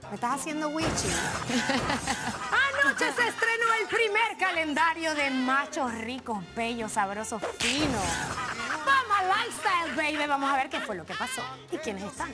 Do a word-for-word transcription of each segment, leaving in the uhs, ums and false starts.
¿Me estás haciendo wichi? Anoche se estrenó el primer calendario de machos ricos, bellos, sabrosos, finos. Vamos Lifestyle, baby. Vamos a ver qué fue lo que pasó y quiénes están.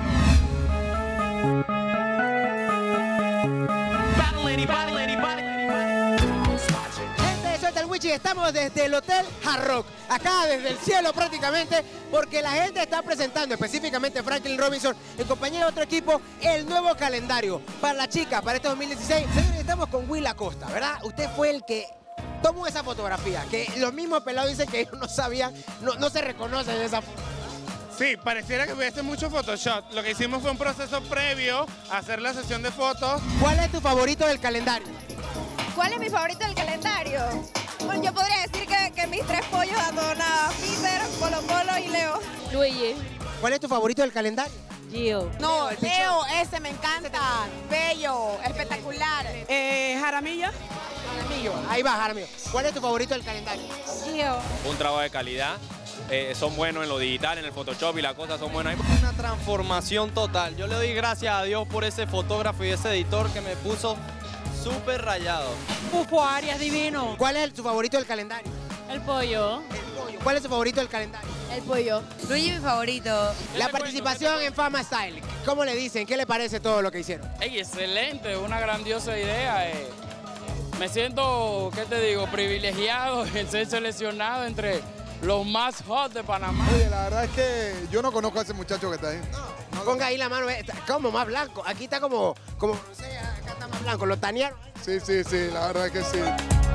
Gente de Suelta el Wichi, estamos desde el Hotel Hard Rock, acá desde el cielo prácticamente, porque la gente está presentando, específicamente Franklin Robinson, en compañía de otro equipo, el nuevo calendario para la chica, para este dos mil dieciséis. Señores, estamos con Will Acosta, ¿verdad? Usted fue el que tomó esa fotografía, que los mismos pelados dicen que ellos no sabían, no, no se reconocen en esa foto. Sí, pareciera que hubiese mucho Photoshop. Lo que hicimos fue un proceso previo a hacer la sesión de fotos. ¿Cuál es tu favorito del calendario? ¿Cuál es mi favorito del calendario? Bueno, yo podría decir que, que mis tres pollos a nada, Peter, Polo Polo y Leo. Luigi. ¿Cuál es tu favorito del calendario? Gio. No, Leo, ese me encanta. Bello, espectacular. Eh, Jaramillo. Jaramillo, ahí va Jaramillo. ¿Cuál es tu favorito del calendario? Gio. Un trabajo de calidad, eh, son buenos en lo digital, en el Photoshop y las cosas son buenas. Una transformación total. Yo le doy gracias a Dios por ese fotógrafo y ese editor que me puso súper rayado. Pufo Arias divino. ¿Cuál es tu favorito del calendario? El pollo. El pollo. ¿Cuál es tu favorito del calendario? El pollo. Luigi mi favorito. La participación en Fama Style, ¿cómo le dicen? ¿Qué le parece todo lo que hicieron? Hey, excelente, una grandiosa idea. Eh. Me siento, ¿qué te digo?, privilegiado en ser seleccionado entre los más hot de Panamá. Oye, la verdad es que yo no conozco a ese muchacho que está ahí. No, no ponga ahí la mano, está como más blanco. Aquí está como, como, no sé, acá está más blanco. ¿Lo tanearon? Sí, sí, sí, la verdad es que sí.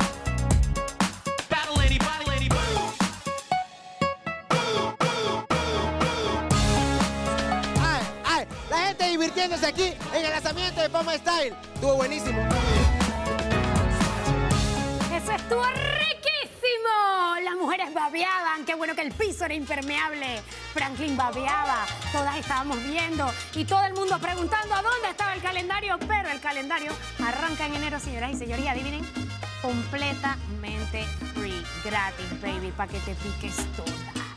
Ay, ay, la gente divirtiéndose aquí en el lanzamiento de Fama Style. Estuvo buenísimo. ¡Eso estuvo riquísimo! Las mujeres babeaban. Qué bueno que el piso era impermeable. Franklin babeaba. Todas estábamos viendo y todo el mundo preguntando a dónde estaba el calendario. Pero el calendario arranca en enero, señoras y señores. Y adivinen, completamente free, gratis, baby, para que te piques toda.